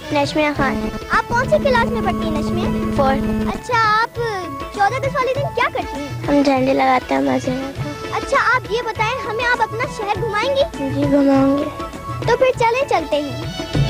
नशमिया खान। आप कौन सी क्लास में पढ़ती हैं नशमिया? 4। अच्छा, आप 14 अगस्त वाले दिन क्या करती हैं? हम झंडे लगाते हैं, मजे में। अच्छा, आप ये बताएं, हमें आप अपना शहर घुमाएंगी? जी घुमाऊंगे। तो फिर चलते हैं।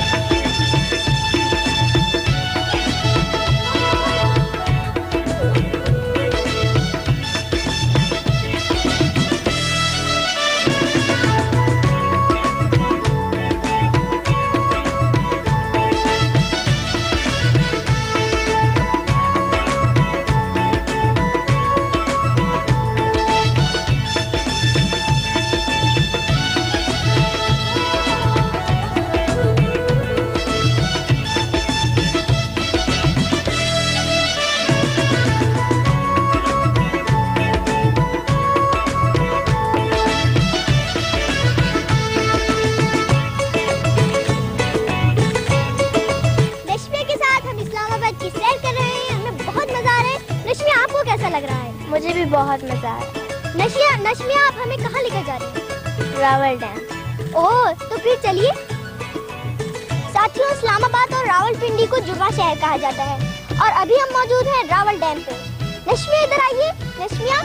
लग रहा है? मुझे भी बहुत मजा आया। नशमिया, आप हमें कहाँ लेकर जा रहे हैं? रावल डैम। ओह, तो फिर चलिए। साथियों, इस्लामाबाद और रावलपिंडी को जुड़वा शहर कहा जाता है और अभी हम मौजूद हैं रावल डैम पे। नशमिया, इधर आइए। नशमिया,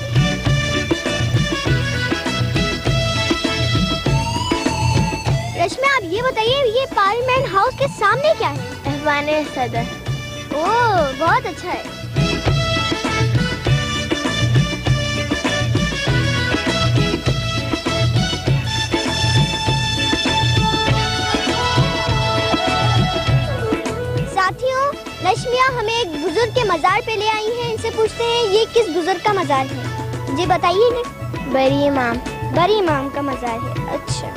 आप ये बताइए, ये पार्लियामेंट हाउस के सामने क्या है? ऐवाने सदर। ओह, बहुत अच्छा है। नशमिया हमें एक बुजुर्ग के मजार पे ले आई हैं। इनसे पूछते हैं ये किस बुजुर्ग का मजार है। जी बताइए ना। बरी इमाम। बरी इमाम का मजार है। अच्छा,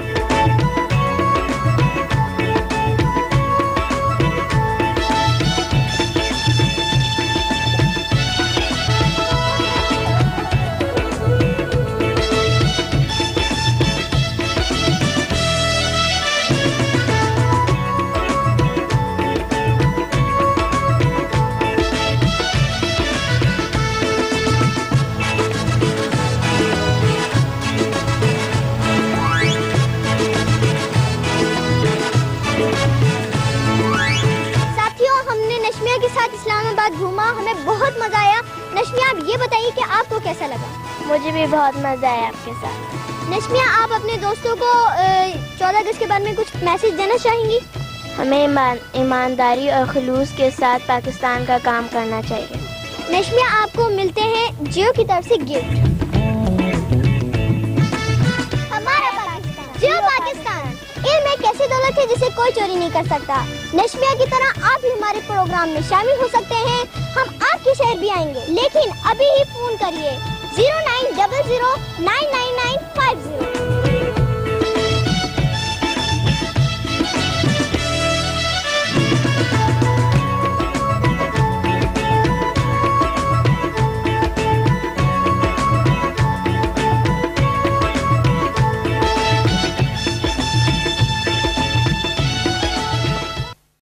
इस्लामाबाद घूमा, हमें बहुत मजा आया। नशमिया, आप ये बताइए कि आपको कैसा लगा? मुझे भी बहुत मजा आया आपके साथ। नशमिया, आप अपने दोस्तों को 14 अगस्त के बारे में कुछ मैसेज देना चाहेंगी? हमें ईमानदारी और खुलूस के साथ पाकिस्तान का काम करना चाहिए। नशमिया, आपको मिलते हैं जियो की तरफ से गिफ्ट। हमारा पाकिस्तान, जियो पाकिस्तान। इल्म एक ऐसी दौलत है जिसे कोई चोरी नहीं कर सकता। नशमिया की तरह आप भी हमारे प्रोग्राम में शामिल हो सकते हैं। हम आपके शहर भी आएंगे, लेकिन अभी ही फोन करिए 0900 99